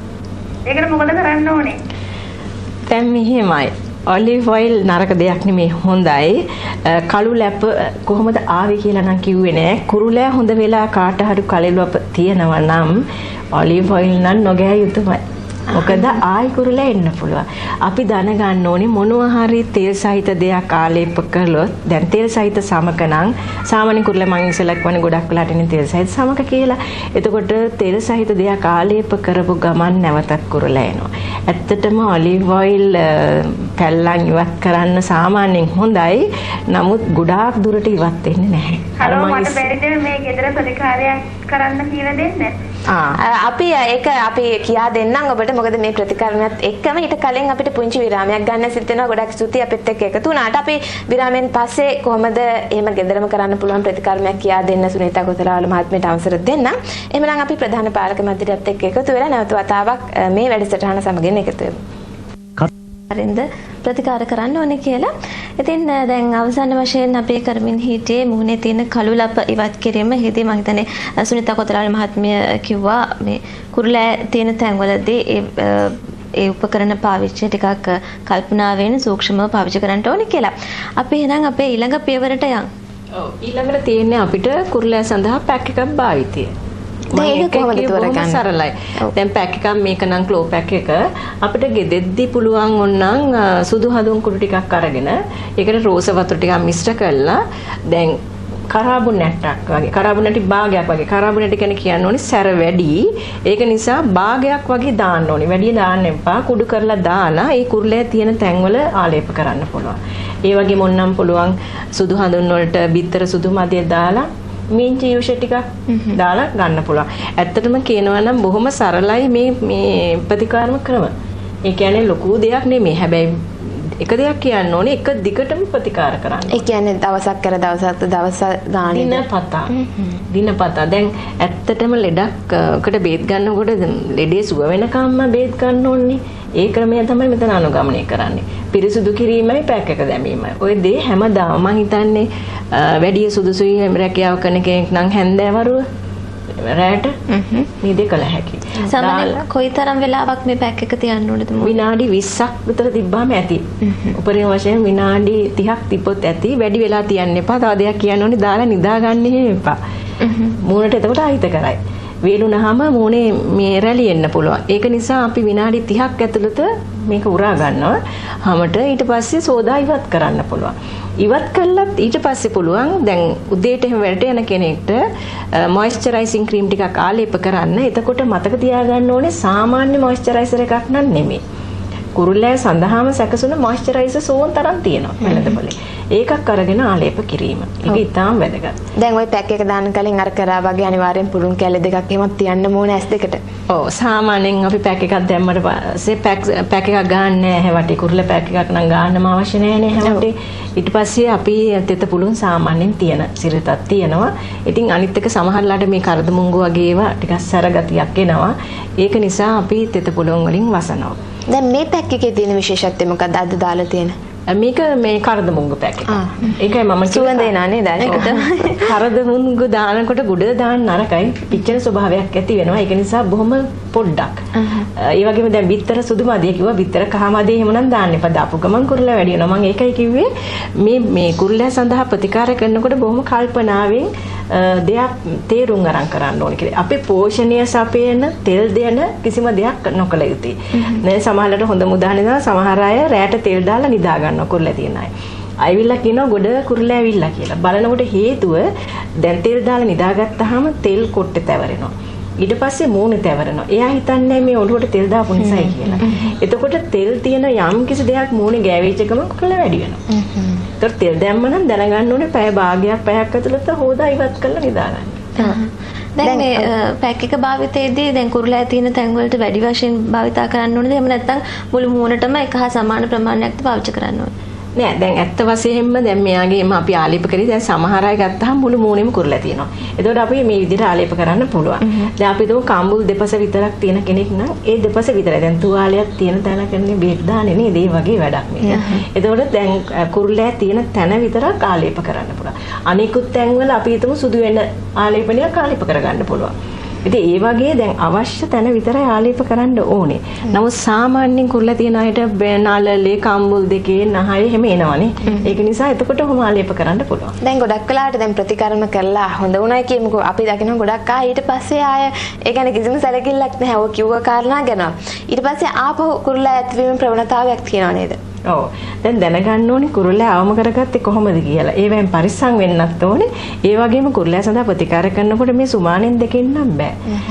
[SPEAKER 4] ඒකට මොකද කරන්න ඕනේ?
[SPEAKER 3] දැන් මෙහෙමයි. ඔලිව් ඔයිල් නරක දෙයක් නෙමෙයි හොඳයි. කළු ලැප කොහොමද ආවේ කියලා නම් කිව්වේ නෑ. කුරුලෑ හොඳ වෙලා කාට හරි කළු ලැප තියෙනවා නම් ඔලිව් ඔයිල් නම් නොගෑ යුතුමයි. මොකද ආයි කුරුලෑ එන්න පුළුවන්. අපි දැනගන්න ඕනේ මොනවා හරි තෙල් සහිත දෙයක් ආලේප කළොත් දැන් තෙල් සහිත සමක නම් සාමාන්‍ය කුරුලෑ මං ඉස්සෙල්ලා කිව්වනේ ගොඩක් වෙලාට ඉන්නේ තෙල් සහිත සමක කියලා. එතකොට තෙල් සහිත දෙයක් ආලේප කරපු ගමන් නැවතත් කුරුලෑ එනවා. ඇත්තටම ඔලිව් ඔයිල් පැල්ලන් ඉවත් කරන්න සාමාන්‍යයෙන් හොඳයි. නමුත් ගොඩාක් දුරට ඉවත් වෙන්නේ නැහැ.
[SPEAKER 4] හලෝ මට බැරිද මේ ගෙදර ප්‍රතිකාරයක් කරන්න කියලා දෙන්න?
[SPEAKER 2] අපි ඒක අපි කියා දෙන්නම් ඔබට. මොකද මේ ප්‍රතිකරණයත් එක්කම ඊට කලින් අපිට පුංචි විරාමයක් ගන්න සිද්ධ වෙනවා. ගොඩක් ස්තුතියි අපිත් එක්ක එකතු වුණාට. අපි විරාමයෙන් පස්සේ කොහොමද එහෙම ගෙදරම කරන්න පුළුවන් ප්‍රතිකර්මයක් කියා දෙන්න සුනීතා කොතලාවල මහත්මියට අවසර දෙන්න. එහෙමනම් අපි ප්‍රධාන පාලක මන්ත්‍රියත් එක්ක එකතු වෙලා නැවත වතාවක් මේ වැඩසටහන සමගින් එකතු වෙමු.
[SPEAKER 1] හරින්ද ප්‍රතිකාර කරන්න ඕනේ කියලා. ඉතින් දැන් අවසාන වශයෙන් අපි කරමින් හිටියේ මුහුණේ තියෙන කළු ලප ඉවත් කිරීම. හිතේ මම හිතන්නේ සුනිතා කොතලාවල මහත්මිය කිව්වා මේ කුරුලෑ තියෙන තැන්වලදී ඒ ඒ උපකරණ පාවිච්චි ටිකක් කල්පනාවෙන් සූක්ෂමව පාවිච්චි කරන්න ඕනේ කියලා. අපි එහෙනම් අපේ ඊළඟ පියවරට යන්.
[SPEAKER 3] ඔව් ඊළඟට තියෙන්නේ අපිට කුරුලෑ සඳහා පැක් එකක් භාවිතය.
[SPEAKER 2] ඒක කොහොමද තෝරගන්නේ?
[SPEAKER 3] සරලයි. දැන් පැක් එකක් මේක නම් ක්ලෝ පැක් එක අපිට ගෙදෙද්දි පුළුවන් ඕනනම් සුදු හඳුන් කුඩු ටිකක් අරගෙන ඒකට රෝස වතුර ටිකක් මිශ්‍ර කරලා දැන් කරාබුන් නැට්ටක් වගේ කරාබුන් නැටි භාගයක් වගේ කරාබුන් නැටි කියන්නේ කියන්න ඕනේ සැර වැඩි. ඒක නිසා භාගයක් වගේ දාන්න ඕනේ. වැඩි දාන්න එපා. කුඩු කරලා දාලා ඒ කුරුලෑ තියෙන තැන්වල ආලේප කරන්න පුළුවන්. ඒ වගේම ඕනනම් පුළුවන් සුදු හඳුන් වලට බිත්තර සුදු මදේ දාලා මිංචි යූෂ ටිකක් දාලා ගන්න පුළුවන්. ඇත්තටම කියනවා නම් බොහොම සරලයි මේ මේ ප්‍රතිකාරම ක්‍රම. ඒ කියන්නේ ලොකු දෙයක් නෙමෙයි. හැබැයි එක දෙයක් කියන්න ඕනේ එක දිගටම ප්‍රතිකාර කරන්න.
[SPEAKER 2] ඒ කියන්නේ දවසක් කර දවසක් දවස් ගානේ
[SPEAKER 3] දිනපතා. දිනපතා. දැන් ඇත්තටම ලෙඩක්කට බේත් ගන්නකොට ලෙඩේ සුව වෙනකම්ම බේත් ගන්න ඕනේ. ඒ ක්‍රමය තමයි මෙතන අනුගමනය කරන්නේ. පිරිසුදු කිරීමයි පැක් එක දැමීමයි. ඔය දේ හැමදාම මම හිතන්නේ වැඩි සුදුසුයි රැකියාව කරන කෙනෙක් නම් හැන්දෑවරුව රැට මේ දෙක කළ හැකියි.
[SPEAKER 1] සාමාන්‍යයෙන් කොයිතරම් වෙලාවක් මේ පැක් එක තියන්න ඕනද?
[SPEAKER 3] විනාඩි විස්සක් විතර තිබ්බාම ඇති. උපරිම වශයෙන් විනාඩි තිහක් තිබ්බොත් ඇති. වැඩි වෙලා තියන්න එපා. තව දෙයක් කියන්න ඕනේ දාලා නිදාගන්න එහෙම එපා. මූණට එතකොට අහිත කරයි. වේලුනහම මූණේ මේ රැලි එන්න පුළුවන්. ඒක නිසා අපි විනාඩි තිහක් ඇතුළත මේක උරා ගන්නවා. හැමට ඊට පස්සේ සෝදා ඉවත් කරන්න පුළුවන්. ඉවත් කළත් ඊට පස්සේ පුළුවන් දැන් උදේට එහෙම වැඩට යන කෙනෙක්ට මොයිස්චරයිසින් ක්‍රීම් ටිකක් ආලේප කරන්න. එතකොට මතක තියාගන්න ඕනේ සාමාන්‍ය මොයිස්චරයිසර් එකක් නන් නෙමෙයි. කුරුල්ලෑ සඳහාම සැකසුන මොයිස්චරයිසර් සෝන් තරම් තියෙනවා වෙළඳපොලේ. ඒකක් අරගෙන ආලේප කිරීම. ඒක ඉතාම වැදගත්.
[SPEAKER 2] දැන් ওই පැක් එක දාන්න කලින් අර කරා වගේ අනිවාර්යෙන් පුළුන් කැලේ දෙකක් එහෙමත් තියන්න ඕනේ ඇස් දෙකට.
[SPEAKER 3] ඔව් සාමාන්‍යයෙන් අපි පැක් එකක් දැම්මට පස්සේ පැක් පැක් එකක් ගන්න නැහැ හැවටි කුරුල්ල පැක් එකක් නම් ගන්නම අවශ්‍ය නැහැ නේ හැවටි. ඊට පස්සේ අපි තෙත පුළුන් සාමාන්‍යයෙන් තියෙන සිරිතක් තියෙනවා. ඉතින් අනිත් එක සමහරලාට මේ කරදමුංගු වගේ ඒවා ටිකක් සැර ගතියක් එනවා. ඒක නිසා අපි තෙත පුළුන් වලින් වසනවා.
[SPEAKER 2] දැන් මේ පැක් එකේ තියෙන විශේෂත්වය මොකක්ද අද දාලා තියෙන?
[SPEAKER 3] මේක මේ කරදමුංගු පැක් එක. ඒකයි මම
[SPEAKER 2] සුවඳ එනවා නේද? ඒකට
[SPEAKER 3] කරදමුංගු දානකොට ගුඩ දාන්න නරකයි. පිච්චෙන ස්වභාවයක් ඇති වෙනවා. ඒක නිසා බොහොම පොඩ්ඩක්. ඒ වගේම දැන් බිත්තර සුදු මදිය කිව්වා බිත්තර කහ මදිය එහෙමනම් දාන්න එපා. දාපු ගමන් කුරුල්ල වැඩි වෙනවා. මම ඒකයි කිව්වේ මේ මේ කුරුල්ල සඳහා ප්‍රතිකාර කරනකොට බොහොම කල්පනාවෙන් දෙයක් තේරුම් අරන් කරන්න ඕනේ කියලා. අපේ පෝෂණීය සපයන තෙල් දෙන කිසිම දෙයක් නොකළ යුතුයි. දැන් සමහරවිට හොඳ උදාහරණ දෙනවා සමහර අය රැට තෙල් දාලා නිදා ගන්නවා කුරුල්ල තියන අය. අයවිල්ලා කියනවා ගොඩ කුරුල්ල ඇවිල්ලා කියලා. බලනකොට හේතුව දැන් තෙල් දාලා නිදාගත්තාම තෙල් කොට්ටේ තැවරෙනවා. ඊට පස්සේ මූණේ තැවරෙනවා. එයා හිතන්නේ මේ ඔළුවට තෙල් දාපු නිසායි කියලා. එතකොට තෙල් තියෙන යම් කිසි දෙයක් මූණේ ගෑවිච්ච ගමන් කුරුල්ල වැඩි වෙනවා. ඒතර තෙල් දැම්ම නම් දැනගන්න ඕනේ පැය භාගයක් පැයක් ඇතුළත හොදා ඉවත් කරලා නිදා ගන්න.
[SPEAKER 1] දැන් මේ පැක් එක භාවිතයේදී දැන් කුරුල්ලා තියෙන තැන් වලට වැඩි වශයෙන් භාවිතා කරන්න ඕනේද? එහෙම නැත්නම් මුළු මූණටම එක හා සමාන ප්‍රමාණයක්ද පාවිච්චි කරන්න ඕනේ?
[SPEAKER 3] නෑ දැන් ඇත්ත වශයෙන්ම දැන් මෙයාගේම අපි ආලේප කරේ දැන් සමහර අය ගත්තාම මුළු මූණෙම කුරුල්ලා තියෙනවා. එතකොට අපි මේ විදිහට ආලේප කරන්න පුළුවන්. දැන් අපි දුම් කම්බුල් දෙපස විතරක් තියෙන කෙනෙක් නම් ඒ දෙපස විතරයි. දැන් තුවාලයක් තියෙන තැනකනේ බෙහෙත් දාන්නේ නේද? ඒ වගේ වැඩක් මේක. එතකොට දැන් කුරුල්ලා තියෙන තැන විතරක් ආලේප කරන්න පුළුවන්. අනිකුත් තැන්වල අපි හිතමු සුදු වෙන ආලේපනයක් ආලේප කරගන්න පුළුවන්. ඉතින් ඒ වගේ දැන් අවශ්‍ය තැන විතරයි ආලේප කරන්න ඕනේ. නමුත් සාමාන්‍යයෙන් කුරුල්ලා තියෙන අයට නළලේ කම්බුල් දෙකේ නහය එහෙම එනවනේ. ඒක නිසා එතකොට ඔහොම ආලේප කරන්න පුළුවන්.
[SPEAKER 2] දැන් ගොඩක් වෙලාවට දැන් ප්‍රතිකර්ම කරලා හොඳ වුණා කියමුකෝ අපි දකිනවා ගොඩක් ආ ඊට පස්සේ ආය ඒ කියන්නේ කිසිම සැලකිල්ලක් නැහැ. ඔය කිව්ව කාරණා ගැන. ඊට පස්සේ ආපහු කුරුල්ලා ඇතිවීම ප්‍රවණතාවයක් තියෙනව නේද?
[SPEAKER 3] ඔව්. දැන් දැනගන්න ඕනේ කුරුල්ලා අවම කරගත්තේ කොහොමද කියලා. ඒවෙන් පරිස්සම් වෙන්නත් ඕනේ. ඒ වගේම කුරුල්ලා සඳහා ප්‍රතිකාර කරනකොට මේ සුමානෙන් දෙකෙන් නම් බෑ.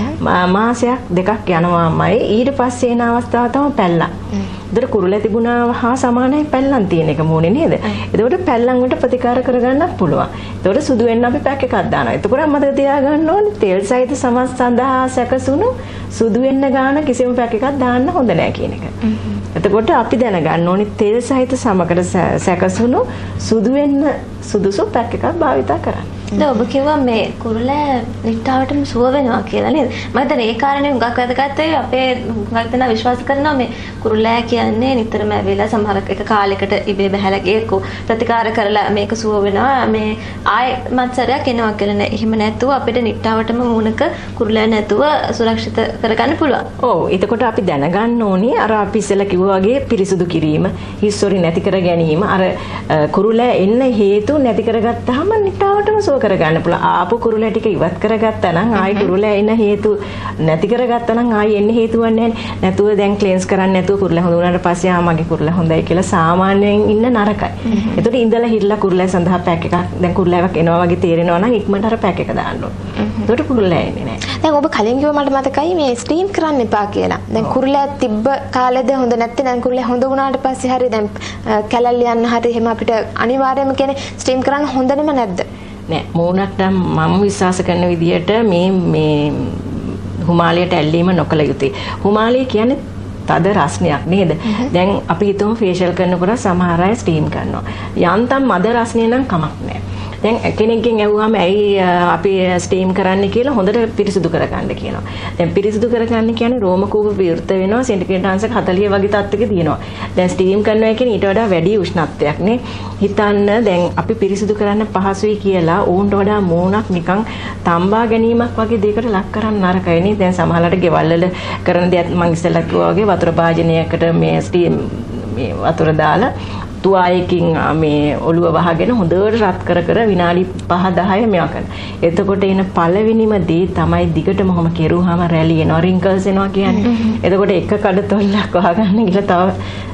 [SPEAKER 3] මාසයක් දෙකක් යනවාමයි ඊට පස්සේ එන අවස්ථාව තමයි පැල්ලම්. ඒතර කුරුල්ලා තිබුණා හා සමානයි පැල්ලම් තියෙන එක මොනේ නේද? එතකොට පැල්ලම් වලට ප්‍රතිකාර කරගන්නත් පුළුවන්. එතකොට සුදු වෙන්න අපි පැක් එකක් දානවා. එතකොට මතක තියාගන්න ඕනේ තෙල් සහිත සමස් සඳහා සැකසුණු සුදු වෙන්න ගාන කිසිම පැක් එකක් දාන්න හොඳ නෑ කියන එක. එතකොට අපි දැනගන්න ඕනේ තෙල් සහිත සමකට සැකසුණු සුදු වෙන්න සුදුසු පැක් එකක් භාවිතා කරන්න.
[SPEAKER 1] දැන් ඔබ කිව්වා මේ කුරුල්ලා නිට්ටාවටම සුව වෙනවා කියලා නේද? මම හිතන්නේ ඒ කාරණේ හුඟක් වැදගත් වෙයි. අපේ හුඟක් දෙනා විශ්වාස කරනවා මේ කුරුල්ලා කියන්නේ නිතරම ඇවිල්ලා සමහර එක කාලයකට ඉබේ බහැලා ගියකෝ ප්‍රතිකාර කරලා මේක සුව වෙනවා මේ ආයෙ මත්සරයක් එනවා කියලා නෑ. එහෙම නැතුව අපිට නිට්ටාවටම මූණක කුරුල්ලා නැතුව සුරක්ෂිත කරගන්න පුළුවන්.
[SPEAKER 3] ඔව්. එතකොට අපි දැනගන්න ඕනේ අර අපි ඉස්සෙල්ලා කිව්වා වගේ පිරිසුදු කිරීම, හිස්සොරි නැති කර ගැනීම, අර කුරුල්ලා එන්න හේතු නැති කරගත්තාම නිට්ටාවටම සුව කරගන්න පුළුවන්. ආපු කුරුල්ලා ටික ඉවත් කරගත්තා නම් ආයි කුරුල්ලා එන හේතු නැති කරගත්තා නම් ආයි එන්න හේතුවක් නැහැ. නැතුව දැන් ක්ලීන්ස් කරන්න නැතුව කුරුල්ලා හොඳ වුණාට පස්සේ ආ මගේ කුරුල්ලා හොඳයි කියලා සාමාන්‍යයෙන් ඉන්න නරකයි. ඒතකොට ඉඳලා හිරලා කුරුල්ලා සඳහා පැක් එකක් දැන් කුරුල්ලාවක් එනවා වගේ තේරෙනවා නම් ඉක්මනට අර පැක් එක දාන්න ඕනේ. ඒතකොට කුරුල්ලා එන්නේ නැහැ.
[SPEAKER 2] දැන් ඔබ කලින් කිව්ව මට මතකයි මේ ස්ටීම් කරන්න එපා කියලා. දැන් කුරුල්ලා තිබ්බ කාලෙද හොඳ නැත්තේ දැන් කුරුල්ලා හොඳ වුණාට පස්සේ හරි දැන් කැලල් යන්න හරි එහෙම අපිට අනිවාර්යයෙන්ම කියන්නේ ස්ටීම් කරන්න හොඳ නෙම නැද්ද?
[SPEAKER 3] නෑ මූණට මම විශ්වාස කරන විදිහට මේ මේ හුමාලියට ඇල්ලීම නොකළ යුතුයි. හුමාලිය කියන්නේ තද රස්නයක් නේද? දැන් අපි හිතමු ෆේෂියල් කරනකොට සමහර අය ස්ටීම් කරනවා. යන්තම් මද රස්නේ නම් කමක් නෑ. දැන් කෙනෙක්ගෙන් ඇහුවාම ඇයි අපි ස්ටීම් කරන්න කියලා හොඳට පිරිසිදු කරගන්න කියනවා. දැන් පිරිසිදු කරගන්න කියන්නේ රෝම කූප විවෘත වෙනවා සෙන්ටිග්‍රේඩ් අංශ හතළිහ වගේ තත්ත්වයක තියෙනවා. දැන් ස්ටීම් කරනවා කියන්නේ ඊට වඩා වැඩි උෂ්ණත්වයක් නේ. හිතන්න දැන් අපි පිරිසිදු කරන්න පහසුයි කියලා ඌන්ට වඩා මූණක් නිකන් තම්බා ගැනීමක් වගේ දෙයකට ලක් කරන්න නරකයි නේ. දැන් සමහරවිට ගෙවල් වල කරන දේත් මම ඉස්සෙල්ලා කිව්වා වගේ වතුර භාජනයකට මේ ස්ටීම් මේ වතුර දාලා තුවායකින් මේ ඔළුව වහගෙන හොඳට රත් කර කර විනාඩි පහ දහය මේවා කරනවා. එතකොට එන පළවෙනිම දේ තමයි දිගටම ඔහොම කෙරුවාම රැලි එනවා රින්කල්ස් එනවා කියන්නේ. එතකොට එක කඩතොල්ලක් වහගන්න ගිහලා තව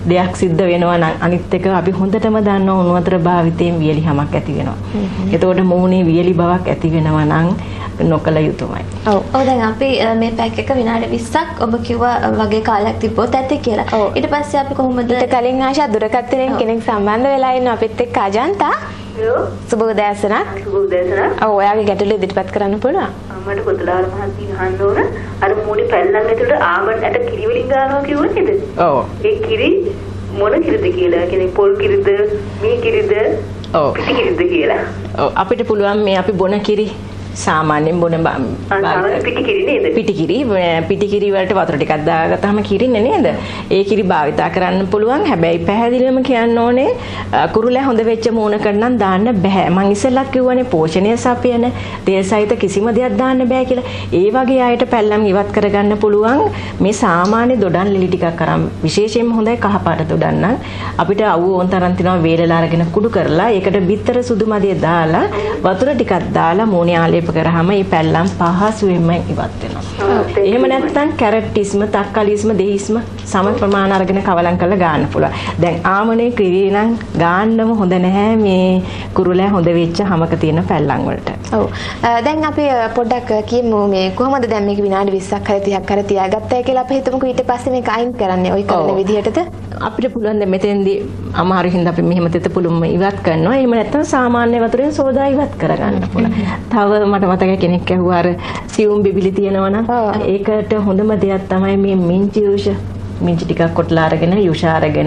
[SPEAKER 3] දෙයක් සිද්ධ වෙනවා නම් අනිත් එක අපි හොඳටම දන්නවා උණු වතුර භාවිතයෙන් වියලි හැමක් ඇති වෙනවා. එතකොට මූණේ වියලි බවක් ඇති වෙනවා නම් නොකල යුතුමයි.
[SPEAKER 1] ඔව්. ඔව් දැන් අපි මේ පැක් එක විනාඩි විස්සක් ඔබ කිව්වා වගේ කාලයක් තිබ්බොත් ඇති කියලා. ඊට පස්සේ අපි කොහොමද
[SPEAKER 2] ඊට කලින් ආශා දුරකථනයෙන් කෙනෙක් සම්බන්ධ වෙලා ඉන්න අපිත් එක්ක අජන්තා. සුබ උදෑසනක්.
[SPEAKER 4] සුබ උදෑසනක්.
[SPEAKER 2] ඔව් ඔයාගේ ගැටලු ඉදිරිපත් කරන්න පුළුවන්.
[SPEAKER 4] මට කොතලාර මහත්මිය අහන්න ඕන අර මූණේ පැල්ලම් ඇතුළට ආබන් ඇට කිරි වලින් ගන්නවා කිව්වොත් නේද?
[SPEAKER 3] ඔව්.
[SPEAKER 4] ඒ කිරි මොන කිරිද කියලා කියන්නේ පොල් කිරිද මී කිරිද
[SPEAKER 3] ඔව්
[SPEAKER 4] පිටි කිරිද කියලා.
[SPEAKER 3] ඔව් අපිට පුළුවන් මේ අපි බොන කිරි සාමාන්‍යයෙන් බොන
[SPEAKER 4] පිටි කිරි නේද?
[SPEAKER 3] පිටි කිරි පිටි කිරි වලට වතුර ටිකක් දාගත්තාම කිරින්නේ නේද? ඒ කිරි භාවිතා කරන්න පුළුවන්. හැබැයි පැහැදිලිවම කියන්න ඕනේ කුරුලෑ හොඳ වෙච්ච මූණකට නම් දාන්න බෑ. මං ඉස්සෙල්ලත් කිව්වනේ පෝෂණය සපයන තෙල් සහිත කිසිම දෙයක් දාන්න බෑ කියලා. ඒ වගේ අයට පැල්ලම් ඉවත් කරගන්න පුළුවන් මේ සාමාන්‍ය දොඩම් ලෙලි ටිකක් අරන් විශේෂයෙන්ම හොඳයි කහපාට දොඩම් නම් අපිට අවු ඕන් තරම් තිනවා වේලලා අරගෙන කුඩු කරලා ඒකට බිත්තර සුදු මදිය දාලා වතුර ටිකක් දාලා මූණේ ආලේ කරාම මේ පැල්ලම් පහසුවෙන්ම ඉවත් වෙනවා. එහෙම නැත්නම් කැරට්ටිස්ම, තක්කලිස්ම, දෙහිස්ම සම ප්‍රමාණ අරගෙන කවලම් කරලා ගන්න පුළුවන්. දැන් ආමනේ කිරි නම් ගන්නම හොඳ නැහැ මේ කුරුලෑ හොඳ වෙච්ච හැමක තියෙන පැල්ලම් වලට.
[SPEAKER 2] ඔව්. දැන් අපි පොඩ්ඩක් කියමු මේ කොහොමද දැන් මේක විනාඩි විස්සක් හරි තිහක් හරි තියාගත්තා කියලා අපි හිතමුකෝ ඊට පස්සේ මේක අයින් කරන්නේ ওই කරන විදිහටද?
[SPEAKER 3] අපිට පුළුවන් දැන් මෙතෙන්දී අමාරු හින්දා අපි මෙහෙම තෙත පුළුම ඉවත් කරනවා. එහෙම නැත්නම් සාමාන්‍ය වතුරෙන් සෝදා ඉවත් කරගන්න පුළුවන්. තව මට මතකයි කෙනෙක් ඇහුවා අර සියුම් බිබිලි තියෙනවා නම් ඒකට හොඳම දෙයක් තමයි මේ මිංචි යුෂ මිංචි ටිකක් කොටලා අරගෙන යුෂ අරගෙන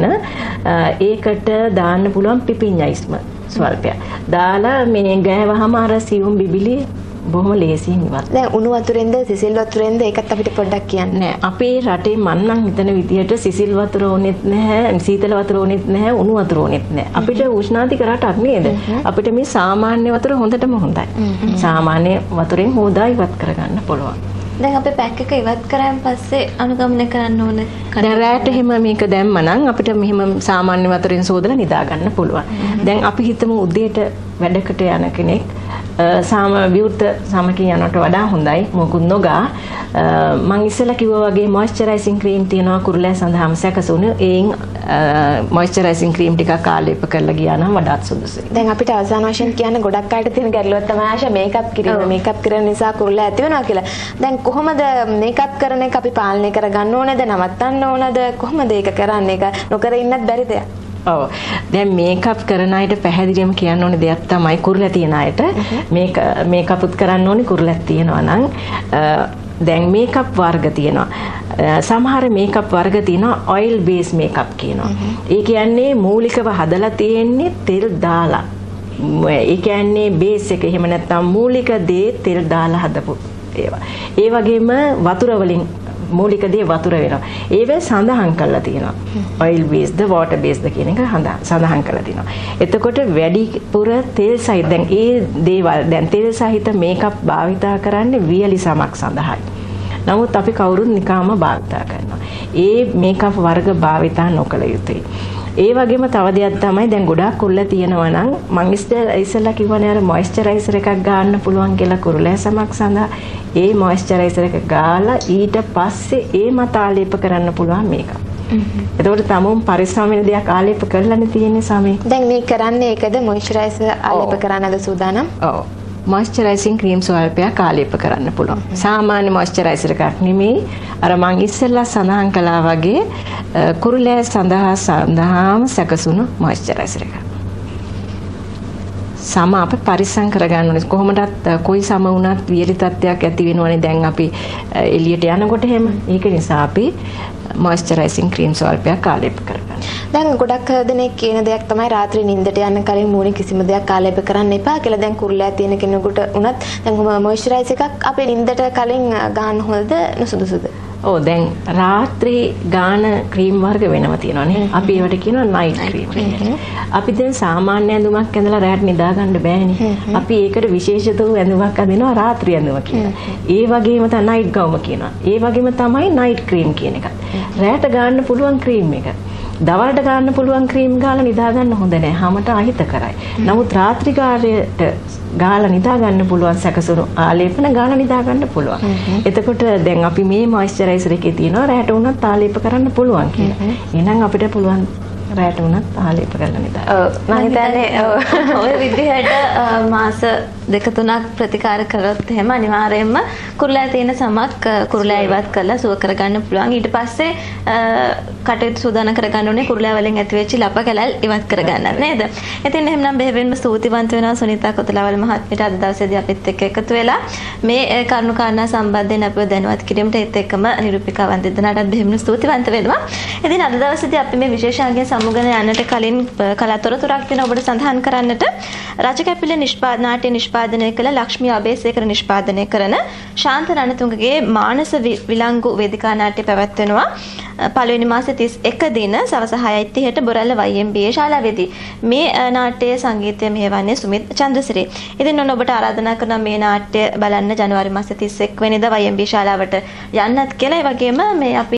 [SPEAKER 3] ඒකට දාන්න පුළුවන් පිපිඤ්ඤයිස්ම ස්වල්පයක්. දාලා මේ ගෑවහම අර සියුම් බිබිලි බොහොම ලේසියෙන් ඉවත්.
[SPEAKER 2] දැන් උණු වතුරෙන්ද සිසිල් වතුරෙන්ද ඒකත් අපිට පොඩ්ඩක් කියන්න.
[SPEAKER 3] නෑ අපේ රටේ මන් නම් හිතන විදියට සිසිල් වතුර ඕනෙත් නැහැ, සීතල වතුර ඕනෙත් නැහැ, උණු වතුර ඕනෙත් නැහැ. අපිට උෂ්ණාධික රටක් නේද? අපිට මේ සාමාන්‍ය වතුර හොඳටම හොඳයි. සාමාන්‍ය වතුරෙන් හොදා ඉවත් කරගන්න පුළුවන්.
[SPEAKER 1] දැන් අපි පැක් එක ඉවත් කරාන් පස්සේ අනුගමනය කරන්න ඕන.
[SPEAKER 3] දැන් රැට එහෙම මේක දැම්ම නම් අපිට මෙහෙම සාමාන්‍ය වතුරෙන් සෝදලා නිදා ගන්න පුළුවන්. දැන් අපි හිතමු උදේට වැඩකට යන කෙනෙක් සාම විවෘත සමකින් යනට වඩා හොඳයි මොකුත් නොගා මම ඉස්සෙල්ලා කිව්වා වගේ මොයිස්චරයිසින් ක්‍රීම් තියෙනවා කුරුලෑ සඳහාම සැකසුණු ඒන් මොයිස්චරයිසින් ක්‍රීම් ටිකක් ආලේප කරලා ගියා නම් වඩාත් සුදුසුයි.
[SPEAKER 2] දැන් අපිට අවසාන වශයෙන් කියන්න ගොඩක් අයට තියෙන ගැටලුවක් තමයි ආශා මේකප් කිරීම මේකප් කරන නිසා කුරුලෑ ඇති වෙනවා කියලා. දැන් කොහොමද මේකප් කරන එක අපි පාලනය කරගන්න ඕනේද නවත්තන්න ඕනද කොහොමද ඒක කරන්නේ? ඒක නොකර ඉන්නත් බැරිද?
[SPEAKER 3] ඔව් දැන් මේකප් කරන අයට පැහැදිලිවම කියන්න ඕනේ දෙයක් තමයි කුරුලෑ තියෙන අයට මේක මේකප්ත් කරන්න ඕනේ කුරුලෑ තියෙනවා නම් දැන් මේකප් වර්ග තියෙනවා. සමහර මේකප් වර්ග තියෙනවා ඔයිල් බේස් මේකප් කියනවා. ඒ කියන්නේ මූලිකව හදලා තියෙන්නේ තෙල් දාලා. ඒ කියන්නේ බේස් එක එහෙම නැත්නම් මූලික දේ තෙල් දාලා හදපු ඒවා. ඒ වගේම වතුර වලින් මූලික දේ වතුර වෙනවා. ඒවේ සඳහන් කරලා තියෙනවා. oil based water based කියන එක සඳහන් කරලා තියෙනවා. එතකොට වැඩිපුර තෙල් සහිත දැන් ඒ දේවල් දැන් තෙල් සහිත මේකප් භාවිතා කරන්නේ වියලි සමක් සඳහායි. නමුත් අපි කවුරුත් නිකාම භාවිතා කරනවා. ඒ මේකප් වර්ග භාවිතා නොකළ යුතුයි. ඒ වගේම තව දෙයක් තමයි දැන් ගොඩාක් කුරුල්ල තියෙනවා නම් මම ඉස්සෙල්ලා කිව්වනේ අර මොයිස්චරයිසර් එකක් ගන්න පුළුවන් කියලා කුරුල්ලෑ සමක් සඳහා ඒ මොයිස්චරයිසර් එක ගාලා ඊට පස්සේ ඒ මත ආලේප කරන්න පුළුවන් මේක. එතකොට තමුන් පරිස්සම් වෙන දෙයක් ආලේප කරලානේ තියෙන්නේ සමේ.
[SPEAKER 2] දැන් මේ කරන්නේ ඒකද මොයිස්චරයිසර් ආලේප කරන්නද සූදානම්?
[SPEAKER 3] ඔව්. මොයිස්චරයිසින් ක්‍රීම් ස්වල්පයක් ආලේප කරන්න පුළුවන්. සාමාන්‍ය මොයිස්චරයිසර් එකක් නෙමෙයි. අර මං ඉස්සෙල්ලා සඳහන් කළා වගේ කුරුලෑ සඳහා සඳහාම සැකසුණු මොයිස්චරයිසර් එකක්. සම අප පරිස්සම් කරගන්න ඕනේ. කොහොමදත් කොයි සම වුණත් වියලි තත්ත්වයක් ඇති වෙනවනේ දැන් අපි එළියට යනකොට එහෙම. ඒක නිසා අපි මොයිස්චරයිසින් ක්‍රීම් ස්වල්පයක් ආලේප කරගන්න.
[SPEAKER 2] දැන් ගොඩක් දෙනෙක් කියන දෙයක් තමයි රාත්‍රී නිින්දට යන්න කලින් මූණේ කිසිම දෙයක් ආලේප කරන්න එපා කියලා. දැන් කුරුල්ලෑ තියෙන කෙනෙකුට උනත් දැන් මොයිස්චරයිසර් එකක් අපේ නිින්දට කලින් ගන්න හොඳද නුසුදුසුද?
[SPEAKER 3] ඔව් දැන් රාත්‍රී ගාන ක්‍රීම් වර්ග වෙනම තියෙනවානේ. අපි ඒවට කියනවා නයිට් ක්‍රීම් කියලා. අපි දැන් සාමාන්‍ය ඇඳුමක් ඇඳලා රැට නිදා ගන්න බෑනේ. අපි ඒකට විශේෂිත වූ ඇඳුමක් අඳිනවා රාත්‍රී ඇඳුම කියලා. ඒ වගේම තමයි නයිට් ගවුම කියනවා. ඒ වගේම තමයි නයිට් ක්‍රීම් කියන එක. රැට ගන්න පුළුවන් ක්‍රීම් එක. දවල්ට ගන්න පුළුවන් ක්‍රීම් ගාලා නිදා ගන්න හොඳ නැහැ. හැමත අහිත කරයි. නමුත් රාත්‍රී කාලයට ගාලා නිදා ගන්න පුළුවන් සැකසුණු ආලේපන ගාලා නිදා ගන්න පුළුවන්. එතකොට දැන් අපි මේ මොයිස්චරයිසර් එකේ තියෙනවා රැට උනත් ආලේප කරන්න පුළුවන් කියලා. එහෙනම් අපිට පුළුවන් රැට උනත් ආලේප කරලා නිදා.
[SPEAKER 2] ඔව් මම හිතන්නේ
[SPEAKER 1] ඔය විදිහට මාස දෙක තුනක් ප්‍රතිකාර කළොත් එහෙම අනිවාර්යයෙන්ම කුරුලෑ තියෙන සමක් කුරුලෑ ඉවත් කරලා සුව කරගන්න පුළුවන්. ඊට පස්සේ කටයුතු සූදානම් කරගන්න ඕනේ කුරුලෑ වලින් ඇතිවෙච්ච ලප කැලල් ඉවත් කරගන්නත් නේද? ඉතින් එහෙනම් බෙහෙවින්ම ස්තුතිවන්ත වෙනවා සුනිතා කොතලාවල මහත්මියට අද දවසේදී අපිත් එක්ක එකතු වෙලා මේ කරුණු කාරණා සම්බන්ධයෙන් අපිව දැනුවත් කිරීමට ඒත් එක්කම නිරූපිකාවන් දෙදෙනාටත් බෙහෙවින්ම ස්තුතිවන්ත වෙනවා. ඉතින් අද දවසේදී අපි මේ විශේෂාංගය සමුගන යන්නට කලින් කලාතුරතුරක් වෙන ඔබට සඳහන් කරන්නට රාජකැපිල නිෂ්පාද නාට්‍ය නිෂ්පාදනය කළ ලක්ෂ්මී අබේසේකර නිෂ්පාදනය කරන ශාන්ත රණතුංගගේ මානස විලංගු වේදිකා නාට්‍ය පැවැත්වෙනවා පළවෙනි මාසේ තිස් එක දින සවස හයයි තිහට බොරැල්ල වයි එම් බී ශාලාවේදී. මේ නාට්‍යයේ සංගීතය මෙහෙවන්නේ සුමිත් චන්ද්‍රසිරි. ඉතින් ඔන්න ඔබට ආරාධනා කරනවා මේ නාට්‍ය බලන්න ජනවාරි මාසේ තිස් එක් වෙනිදා වයි එම් බී ශාලාවට යන්නත් කියලා. ඒ වගේම මේ අපි